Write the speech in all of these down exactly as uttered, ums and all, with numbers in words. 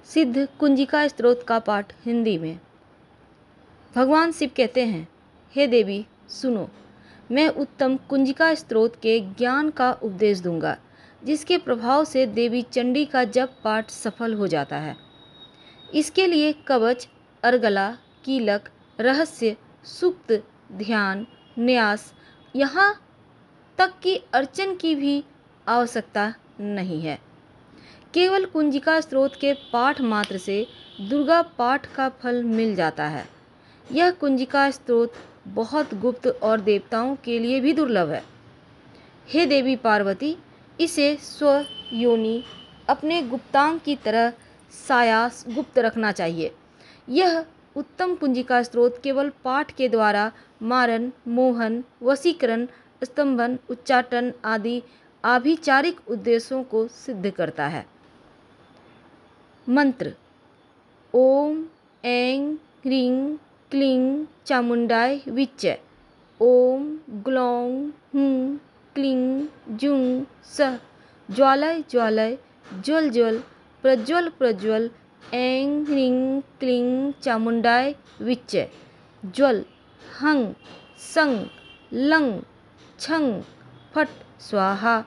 सिद्ध कुंजिका स्तोत्र का पाठ हिंदी में। भगवान शिव कहते हैं, हे देवी सुनो, मैं उत्तम कुंजिका स्तोत्र के ज्ञान का उपदेश दूंगा, जिसके प्रभाव से देवी चंडी का जप पाठ सफल हो जाता है। इसके लिए कवच, अर्गला, कीलक, रहस्य, सूक्त, ध्यान, न्यास, यहाँ तक कि अर्चन की भी आवश्यकता नहीं है। केवल कुंजिका स्तोत्र के पाठ मात्र से दुर्गा पाठ का फल मिल जाता है। यह कुंजिका स्तोत्र बहुत गुप्त और देवताओं के लिए भी दुर्लभ है। हे देवी पार्वती, इसे स्व योनि अपने गुप्तांग की तरह सायास गुप्त रखना चाहिए। यह उत्तम कुंजिका स्तोत्र केवल पाठ के द्वारा मारन, मोहन, वशीकरण, स्तंभन, उच्चाटन आदि आभिचारिक उद्देश्यों को सिद्ध करता है। मंत्र: ओम ऐं ह्रीं क्लीं चामुंडाय विच्चे। ओम ग्लौं हूं क्लीं जुं सः। ज्वालय ज्वालय, ज्वल ज्वल, प्रज्वल प्रज्वल, ऐं ह्रीं क्लीं चामुंडाय विच्चे। ज्वल हं सं लं छं फट स्वाहा।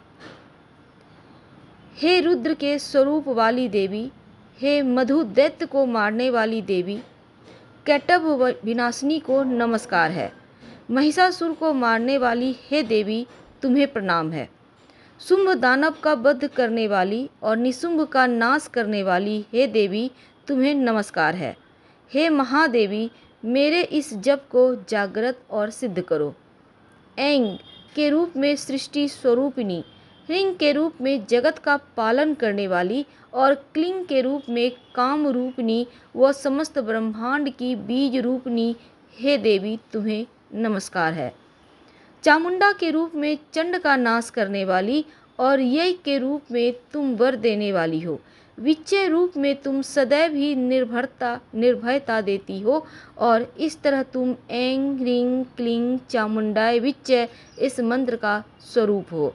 हे रुद्र के स्वरूप वाली देवी, हे मधु दैत्य को मारने वाली देवी, कैटभ विनाशिनी को नमस्कार है। महिषासुर को मारने वाली हे देवी, तुम्हें प्रणाम है। शुंभ दानव का वध करने वाली और निशुंभ का नाश करने वाली हे देवी, तुम्हें नमस्कार है। हे महादेवी, मेरे इस जप को जागृत और सिद्ध करो। ऐं के रूप में सृष्टि स्वरूपिणी, ह्रीं के रूप में जगत का पालन करने वाली और क्लीं के रूप में काम रूपिणी व समस्त ब्रह्मांड की बीज रूपिणी हे देवी, तुम्हें नमस्कार है। चामुंडा के रूप में चंड का नाश करने वाली और यय के रूप में तुम वर देने वाली हो। विच्चे रूप में तुम सदैव ही निर्भरता निर्भयता देती हो और इस तरह तुम ऐं ह्रीं क्लीं चामुंडाय विच्चे इस मंत्र का स्वरूप हो।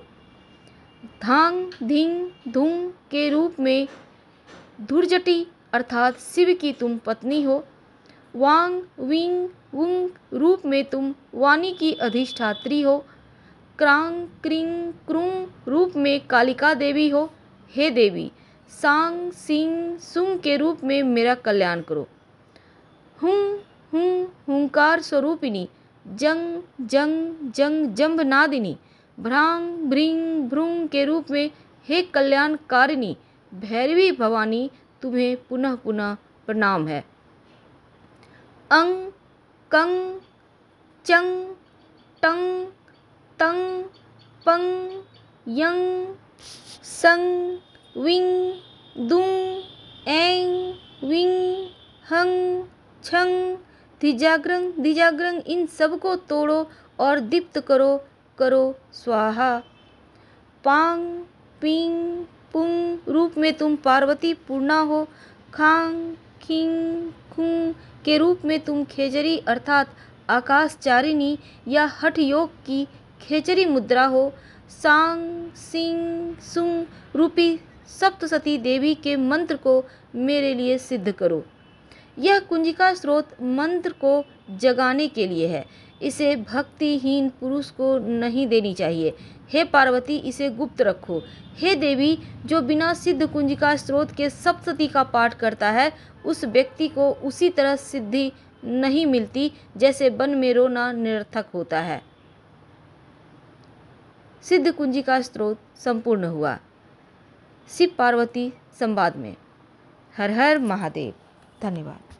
धांग धींग धूम के रूप में धुर्जटी अर्थात शिव की तुम पत्नी हो। वांग विंग वुंग रूप में तुम वाणी की अधिष्ठात्री हो। क्रांग क्रीं क्रूं रूप में कालिका देवी हो। हे देवी, सांग सिंग सुंग के रूप में मेरा कल्याण करो। हुं हुं हुंकार स्वरूपिणी, जंग जंग जंग जंभनादिनी, भ्रांग भ्रीं भ्रूं के रूप में हे कल्याणकारिणी भैरवी भवानी, तुम्हें पुनः पुनः प्रणाम है। अंग कंग चंग टंग तंग पंग यंग संग विंग दुंग ऐं विंग हंग छंग धिजाग्रंग धिजाग्रंग, इन सब को तोड़ो और दीप्त करो करो स्वाहा। पांग पींग पुंग रूप में तुम पार्वती पूर्णा हो। खांग खींग खूं के रूप में तुम खेचरी अर्थात आकाशचारिणी या हठ योग की खेचरी मुद्रा हो। सांग सिंग सुंग रूपी सप्तसती देवी के मंत्र को मेरे लिए सिद्ध करो। यह कुंजिका स्तोत्र मंत्र को जगाने के लिए है। इसे भक्तिहीन पुरुष को नहीं देनी चाहिए। हे पार्वती, इसे गुप्त रखो। हे देवी, जो बिना सिद्ध कुंजिका स्तोत्र के सप्तसती का पाठ करता है, उस व्यक्ति को उसी तरह सिद्धि नहीं मिलती जैसे वन में रोना निरर्थक होता है। सिद्ध कुंजिका स्तोत्र संपूर्ण हुआ। शिव पार्वती संवाद में। हर हर महादेव। धन्यवाद।